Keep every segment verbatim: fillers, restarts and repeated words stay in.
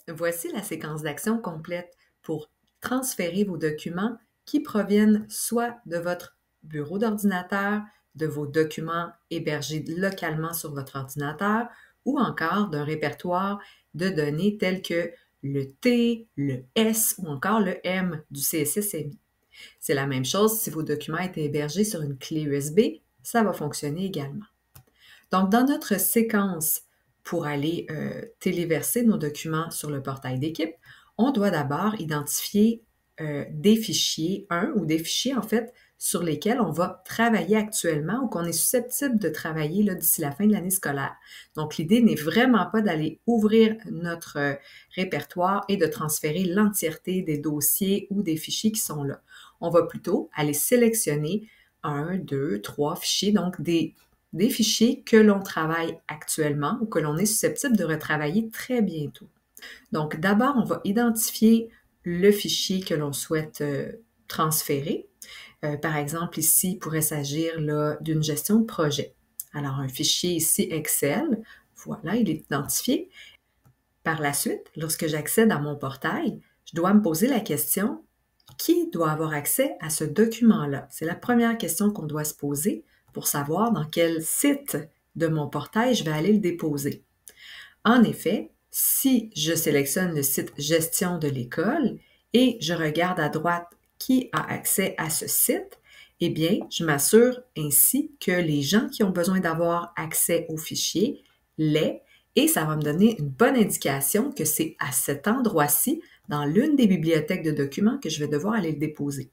Voici la séquence d'action complète pour transférer vos documents qui proviennent soit de votre bureau d'ordinateur, de vos documents hébergés localement sur votre ordinateur ou encore d'un répertoire de données tels que le T, le S ou encore le M du C S S M I. C'est la même chose si vos documents étaient hébergés sur une clé U S B, ça va fonctionner également. Donc, dans notre séquence pour aller euh, téléverser nos documents sur le portail d'équipe, on doit d'abord identifier euh, des fichiers, un ou des fichiers en fait, sur lesquels on va travailler actuellement ou qu'on est susceptible de travailler d'ici la fin de l'année scolaire. Donc, l'idée n'est vraiment pas d'aller ouvrir notre euh, répertoire et de transférer l'entièreté des dossiers ou des fichiers qui sont là. On va plutôt aller sélectionner un, deux, trois fichiers, donc des des fichiers que l'on travaille actuellement ou que l'on est susceptible de retravailler très bientôt. Donc, d'abord, on va identifier le fichier que l'on souhaite euh, transférer. Euh, par exemple, ici, il pourrait s'agir d'une gestion de projet. Alors, un fichier ici Excel, voilà, il est identifié. Par la suite, lorsque j'accède à mon portail, je dois me poser la question, qui doit avoir accès à ce document-là? C'est la première question qu'on doit se poser pour savoir dans quel site de mon portail je vais aller le déposer. En effet, si je sélectionne le site Gestion de l'école et je regarde à droite qui a accès à ce site, eh bien, je m'assure ainsi que les gens qui ont besoin d'avoir accès au fichier l'aient et ça va me donner une bonne indication que c'est à cet endroit-ci, dans l'une des bibliothèques de documents, que je vais devoir aller le déposer.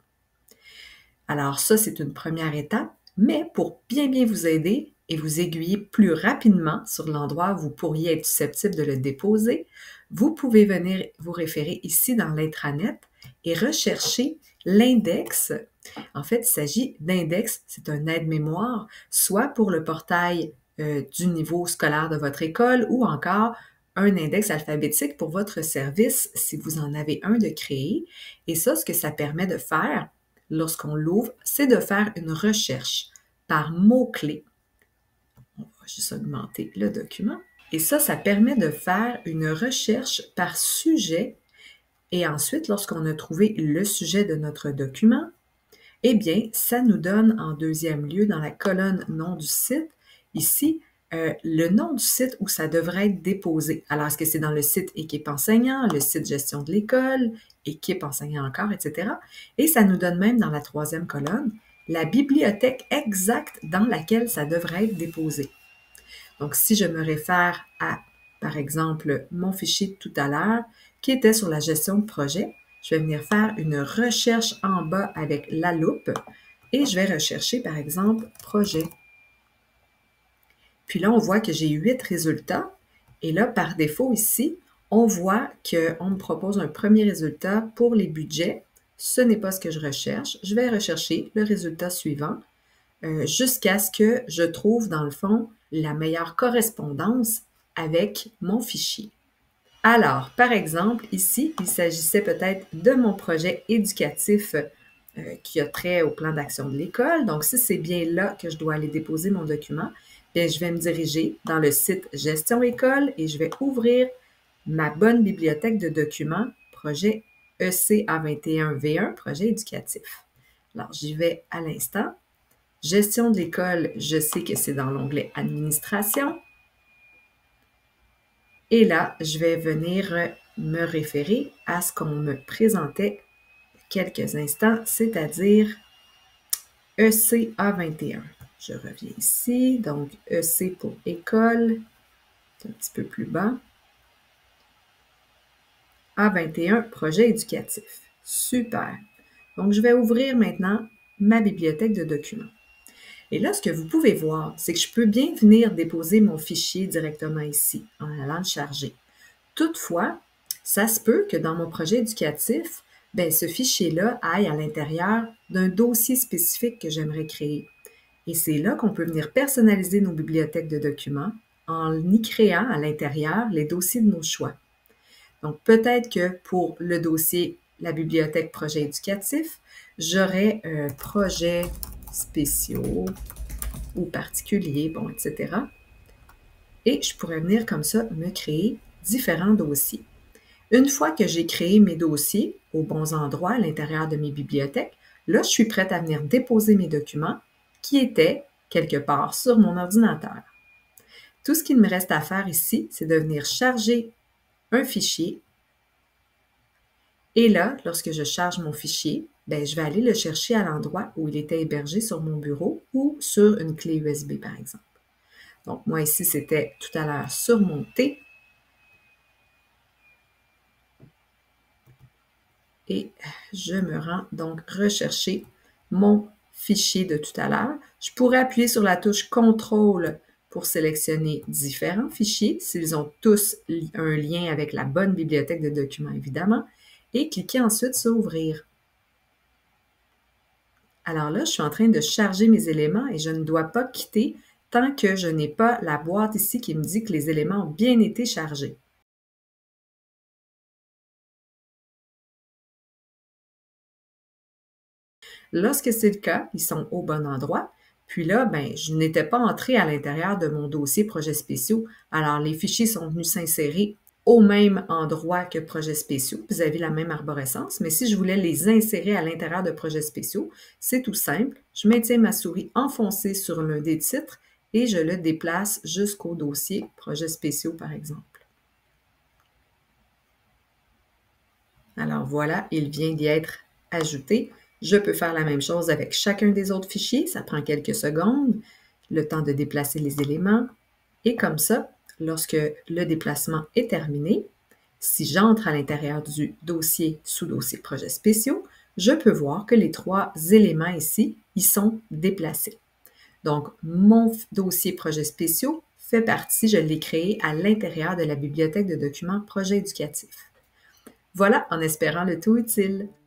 Alors ça, c'est une première étape, mais pour bien bien vous aider et vous aiguiller plus rapidement sur l'endroit où vous pourriez être susceptible de le déposer, vous pouvez venir vous référer ici dans l'intranet et rechercher l'index. En fait, il s'agit d'index, c'est un aide-mémoire, soit pour le portail euh, du niveau scolaire de votre école ou encore un index alphabétique pour votre service si vous en avez un de créer. Et ça, ce que ça permet de faire lorsqu'on l'ouvre, c'est de faire une recherche par mots-clés. On va juste augmenter le document. Et ça, ça permet de faire une recherche par sujet. Et ensuite, lorsqu'on a trouvé le sujet de notre document, eh bien, ça nous donne en deuxième lieu, dans la colonne nom du site, ici, euh, le nom du site où ça devrait être déposé. Alors, est-ce que c'est dans le site équipe enseignant, le site gestion de l'école, équipe enseignant encore, et cetera. Et ça nous donne même dans la troisième colonne la bibliothèque exacte dans laquelle ça devrait être déposé. Donc, si je me réfère à, par exemple, mon fichier de tout à l'heure qui était sur la gestion de projet, je vais venir faire une recherche en bas avec la loupe et je vais rechercher, par exemple, projet. Puis là, on voit que j'ai huit résultats. Et là, par défaut ici, on voit qu'on me propose un premier résultat pour les budgets. Ce n'est pas ce que je recherche. Je vais rechercher le résultat suivant euh, jusqu'à ce que je trouve, dans le fond, la meilleure correspondance avec mon fichier. Alors, par exemple, ici, il s'agissait peut-être de mon projet éducatif euh, qui a trait au plan d'action de l'école. Donc, si c'est bien là que je dois aller déposer mon document, bien, je vais me diriger dans le site Gestion École et je vais ouvrir ma bonne bibliothèque de documents, projet E C A vingt et un V un, projet éducatif. Alors, j'y vais à l'instant. Gestion de l'école, je sais que c'est dans l'onglet Administration. Et là, je vais venir me référer à ce qu'on me présentait quelques instants, c'est-à-dire E C A vingt et un. Je reviens ici, donc E C pour école, c'est un petit peu plus bas. A vingt et un, projet éducatif. Super. Donc, je vais ouvrir maintenant ma bibliothèque de documents. Et là, ce que vous pouvez voir, c'est que je peux bien venir déposer mon fichier directement ici, en allant le charger. Toutefois, ça se peut que dans mon projet éducatif, bien, ce fichier-là aille à l'intérieur d'un dossier spécifique que j'aimerais créer. Et c'est là qu'on peut venir personnaliser nos bibliothèques de documents en y créant à l'intérieur les dossiers de nos choix. Donc, peut-être que pour le dossier la bibliothèque projet éducatif, j'aurai un projet spéciaux ou particuliers, bon, et cetera. Et je pourrais venir comme ça me créer différents dossiers. Une fois que j'ai créé mes dossiers aux bons endroits à l'intérieur de mes bibliothèques, là, je suis prête à venir déposer mes documents qui étaient quelque part sur mon ordinateur. Tout ce qu'il me reste à faire ici, c'est de venir charger un fichier. Et là, lorsque je charge mon fichier, ben, je vais aller le chercher à l'endroit où il était hébergé sur mon bureau ou sur une clé U S B, par exemple. Donc, moi ici, c'était tout à l'heure sur mon T. Et je me rends donc rechercher mon fichier de tout à l'heure. Je pourrais appuyer sur la touche contrôle pour sélectionner différents fichiers, s'ils ont tous un lien avec la bonne bibliothèque de documents, évidemment, et cliquer ensuite sur Ouvrir. Alors là, je suis en train de charger mes éléments et je ne dois pas quitter tant que je n'ai pas la boîte ici qui me dit que les éléments ont bien été chargés. Lorsque c'est le cas, ils sont au bon endroit. Puis là, ben, je n'étais pas entrée à l'intérieur de mon dossier projets spéciaux. Alors, les fichiers sont venus s'insérer au même endroit que projets spéciaux. Vous avez la même arborescence, mais si je voulais les insérer à l'intérieur de projets spéciaux, c'est tout simple. Je maintiens ma souris enfoncée sur l'un des titres et je le déplace jusqu'au dossier projets spéciaux, par exemple. Alors voilà, il vient d'y être ajouté. Je peux faire la même chose avec chacun des autres fichiers. Ça prend quelques secondes, le temps de déplacer les éléments. Et comme ça, lorsque le déplacement est terminé, si j'entre à l'intérieur du dossier sous-dossier projets spéciaux, je peux voir que les trois éléments ici, ils sont déplacés. Donc, mon dossier projets spéciaux fait partie, je l'ai créé à l'intérieur de la bibliothèque de documents projets éducatifs. Voilà, en espérant le tout utile.